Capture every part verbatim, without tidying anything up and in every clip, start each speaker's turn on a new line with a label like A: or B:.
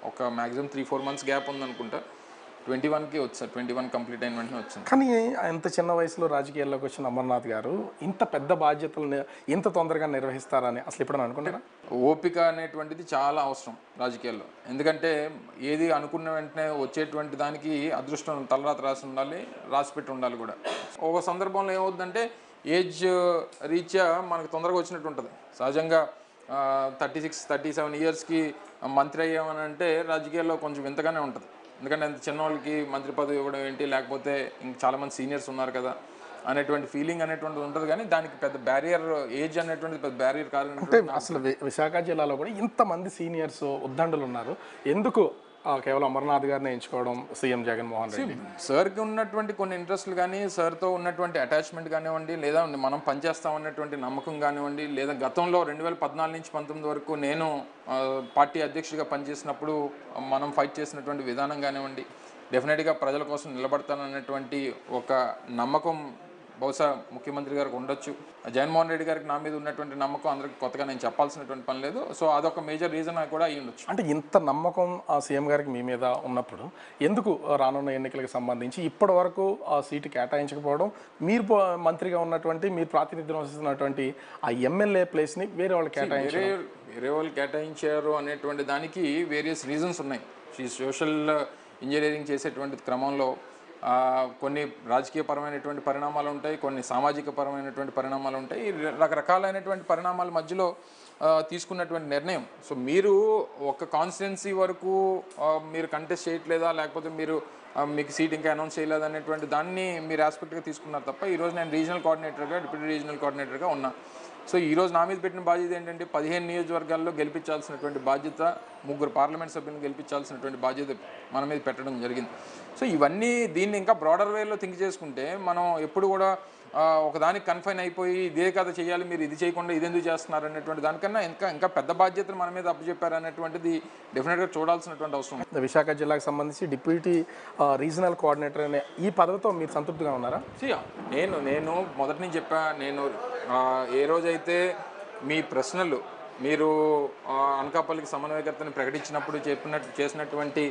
A: ఒక maximum three four months gap ఉందనుకుంటా. Twenty వన్కి వచ్చారు, ట్వంటీ వన్ కంప్లీట్ అయిన వెంటనే వచ్చింది.
B: కానీ ఇంత చిన్న వయసులో రాజకీయాల్లోకి వచ్చిన అమర్నాథ్ గారు ఇంత పెద్ద బాధ్యతలను ఇంత తొందరగా నిర్వహిస్తారని అసలు ఎప్పుడైనా అనుకున్నారా?
A: ఓపిక అనేటువంటిది చాలా అవసరం రాజకీయాల్లో. ఎందుకంటే ఏది అనుకున్న వెంటనే వచ్చేటువంటి దానికి అదృష్టం తలరాత రాసి ఉండాలి, రాసిపెట్టి ఉండాలి కూడా. ఒక సందర్భంలో ఏమవుతుందంటే ఏజ్ రీత్యా మనకు తొందరగా వచ్చినట్టు ఉంటుంది. సహజంగా థర్టీ సిక్స్ థర్టీ సెవెన్ ఇయర్స్కి మంత్రి అయ్యామని అంటే రాజకీయాల్లో కొంచెం వింతగానే ఉంటుంది. ఎందుకంటే అంత చిన్న వాళ్ళకి మంత్రి పదవి ఇవ్వడం ఏంటి, లేకపోతే ఇంక చాలామంది సీనియర్స్ ఉన్నారు కదా అనేటువంటి ఫీలింగ్ అనేటువంటిది ఉంటుంది. కానీ దానికి పెద్ద బ్యారియర్, ఏజ్ అనేటువంటిది పెద్ద బ్యారియర్ కాదు.
B: అంటే అసలు విశాఖ జిల్లాలో కూడా ఇంతమంది సీనియర్స్ ఉద్దండులు ఉన్నారు, ఎందుకు కేవలం అమర్నాథ్ గారిని ఎంచుకోవడం సీఎం జగన్మోహన్ రెడ్డి?
A: సార్కి ఉన్నటువంటి కొన్ని ఇంట్రెస్ట్లు కానీ, సార్తో ఉన్నటువంటి అటాచ్మెంట్ కానివ్వండి, లేదా మనం పనిచేస్తాం అన్నటువంటి నమ్మకం కానివ్వండి, లేదా గతంలో రెండు వేల పద్నాలుగు నుంచి పంతొమ్మిది వరకు నేను పార్టీ అధ్యక్షుడిగా పనిచేసినప్పుడు మనం ఫైట్ చేసినటువంటి విధానం కానివ్వండి, డెఫినెట్గా ప్రజల కోసం నిలబడతానన్నటువంటి ఒక నమ్మకం బహుశా ముఖ్యమంత్రి గారికి ఉండొచ్చు. జగన్మోహన్ రెడ్డి గారికి నా మీద ఉన్నటువంటి నమ్మకం అందరికి కొత్తగా నేను చెప్పాల్సినటువంటి పని లేదు. సో అదొక మేజర్ రీజన్ కూడా అయ్యి ఉండొచ్చు.
B: అంటే ఇంత నమ్మకం ఆ సీఎం గారికి మీ మీద ఉన్నప్పుడు ఎందుకు రానున్న ఎన్నికలకు సంబంధించి ఇప్పటి వరకు ఆ సీటు కేటాయించకపోవడం, మీరు మంత్రిగా ఉన్నటువంటి మీరు ప్రాతినిధ్యం వహిస్తున్నటువంటి ఆ ఎమ్మెల్యే ప్లేస్ని వేరే వాళ్ళు కేటాయించారు
A: వేరే వేరే వాళ్ళు కేటాయించారు అనేటువంటి దానికి వేరియస్ రీజన్స్ ఉన్నాయి. ఈ సోషల్ ఇంజనీరింగ్ చేసేటువంటి క్రమంలో కొన్ని రాజకీయపరమైనటువంటి పరిణామాలు ఉంటాయి, కొన్ని సామాజిక పరమైనటువంటి పరిణామాలు ఉంటాయి. రకరకాలైనటువంటి పరిణామాల మధ్యలో తీసుకున్నటువంటి నిర్ణయం. సో మీరు ఒక కాన్స్టిట్యున్సీ వరకు మీరు కంటెస్ట్ చేయట్లేదా, లేకపోతే మీరు మీకు సీట్ ఇంకా అనౌన్స్ చేయలేదు అనేటువంటి దాన్ని మీరు ఆస్పెక్ట్గా తీసుకున్నారు తప్ప, ఈరోజు నేను రీజనల్ కోఆర్డినేటర్గా, డిప్యూటీ రీజనల్ కోఆర్డినేటర్గా ఉన్నా. సో ఈరోజు నా మీద పెట్టిన బాధ్యత ఏంటంటే పదిహేను నియోజకవర్గాల్లో గెలిపించాల్సినటువంటి బాధ్యత, ముగ్గురు పార్లమెంట్ సభ్యులను గెలిపించాల్సినటువంటి బాధ్యత మన మీద పెట్టడం జరిగింది. సో ఇవన్నీ దీన్ని ఇంకా బ్రాడర్ వేలో థింక్ చేసుకుంటే మనం ఎప్పుడు కూడా ఒకదానికి కన్ఫైన్ అయిపోయి ఇదే కథ చేయాలి, మీరు ఇది చేయకుండా ఇది ఎందుకు చేస్తున్నారు అనేటువంటి దానికన్నా ఇంకా ఇంకా పెద్ద బాధ్యతలు మన మీద అప్పచెప్పారు అనేటువంటిది డెఫినెట్గా చూడాల్సినటువంటి అవసరం.
B: విశాఖ జిల్లాకు సంబంధించి డిప్యూటీ రీజనల్ కోఆర్డినేటర్ అనే ఈ పదవితో మీరు సంతృప్తిగా ఉన్నారా?
A: నేను నేను మొదటి నుంచి చెప్పా, నేను ఏ రోజైతే మీ ప్రశ్నలు మీరు అనకాపల్లికి సమన్వయకర్తని ప్రకటించినప్పుడు చెప్పినట్టు చేసినటువంటి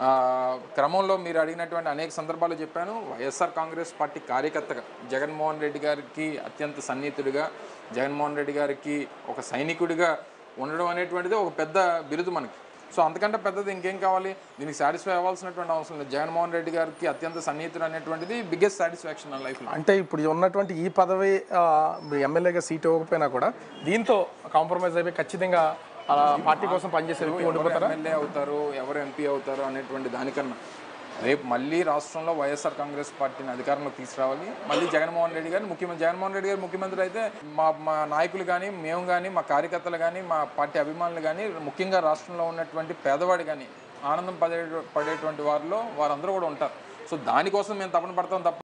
A: క్రమంలో మీరు అడిగినటువంటి అనేక సందర్భాలు చెప్పాను. వైఎస్ఆర్ కాంగ్రెస్ పార్టీ కార్యకర్తగా, జగన్మోహన్ రెడ్డి గారికి అత్యంత సన్నిహితుడిగా, జగన్మోహన్ రెడ్డి గారికి ఒక సైనికుడిగా ఉండడం అనేటువంటిది ఒక పెద్ద బిరుదు మనకి. సో అంతకంటే పెద్దది ఇంకేం కావాలి? దీనికి సాటిస్ఫై అవ్వాల్సినటువంటి అవసరం లేదు. జగన్మోహన్ రెడ్డి గారికి అత్యంత సన్నిహితుడు అనేటువంటిది బిగ్గెస్ట్ సాటిస్ఫాక్షన్ నా లైఫ్లో.
B: అంటే ఇప్పుడు ఉన్నటువంటి ఈ పదవి ఎమ్మెల్యేగా సీట్ ఇవ్వకపోయినా కూడా దీంతో కాంప్రమైజ్ అయిపోయి ఖచ్చితంగా పార్టీ కోసం పనిచేసే
A: ఎమ్మెల్యే అవుతారు, ఎవరు ఎంపీ అవుతారు అనేటువంటి దానికన్నా రేపు మళ్ళీ రాష్ట్రంలో వైఎస్ఆర్ కాంగ్రెస్ పార్టీని అధికారంలోకి తీసుకురావాలి. మళ్ళీ జగన్మోహన్ రెడ్డి గారిని ముఖ్యమంత్రి జగన్మోహన్ రెడ్డి గారు ముఖ్యమంత్రి అయితే మా మా నాయకులు కానీ, మేము కానీ, మా కార్యకర్తలు కానీ, మా పార్టీ అభిమానులు కానీ, ముఖ్యంగా రాష్ట్రంలో ఉన్నటువంటి పేదవాడు కానీ ఆనందం పడే పడేటువంటి వారిలో వారందరూ కూడా ఉంటారు. సో దానికోసం మేము తపన పడతాం తప్ప